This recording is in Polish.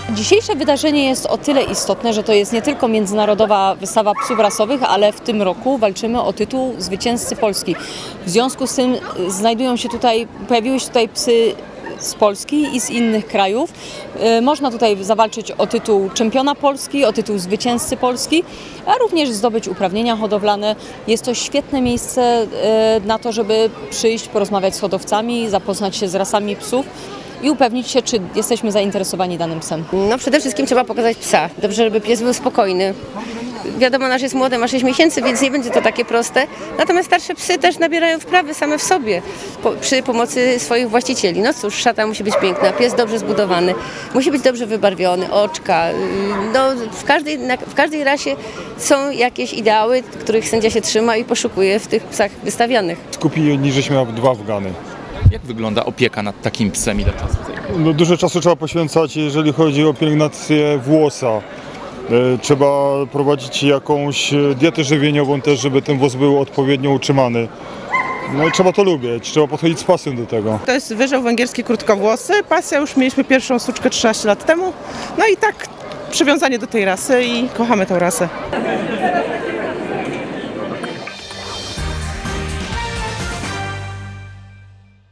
Dzisiejsze wydarzenie jest o tyle istotne, że to jest nie tylko międzynarodowa wystawa psów rasowych, ale w tym roku walczymy o tytuł zwycięzcy Polski. W związku z tym pojawiły się tutaj psy z Polski i z innych krajów. Można tutaj zawalczyć o tytuł czempiona Polski, o tytuł zwycięzcy Polski, a również zdobyć uprawnienia hodowlane. Jest to świetne miejsce na to, żeby przyjść, porozmawiać z hodowcami, zapoznać się z rasami psów i upewnić się, czy jesteśmy zainteresowani danym psem. No przede wszystkim trzeba pokazać psa. Dobrze, żeby pies był spokojny. Wiadomo, nasz jest młody, ma 6 miesięcy, więc nie będzie to takie proste. Natomiast starsze psy też nabierają wprawy same w sobie przy pomocy swoich właścicieli. No cóż, szata musi być piękna, pies dobrze zbudowany, musi być dobrze wybarwiony, oczka. No, w każdej rasie są jakieś ideały, których sędzia się trzyma i poszukuje w tych psach wystawianych. Skupili, żeśmy 2 Afgany. Jak wygląda opieka nad takim psem? Ile czasu zajmuje? No, dużo czasu trzeba poświęcać, jeżeli chodzi o pielęgnację włosa. Trzeba prowadzić jakąś dietę żywieniową też, żeby ten włos był odpowiednio utrzymany. No i trzeba to lubić, trzeba podchodzić z pasją do tego. To jest wyżeł węgierski krótkowłosy. Pasja już mieliśmy pierwszą suczkę 13 lat temu. No i tak przywiązanie do tej rasy i kochamy tę rasę.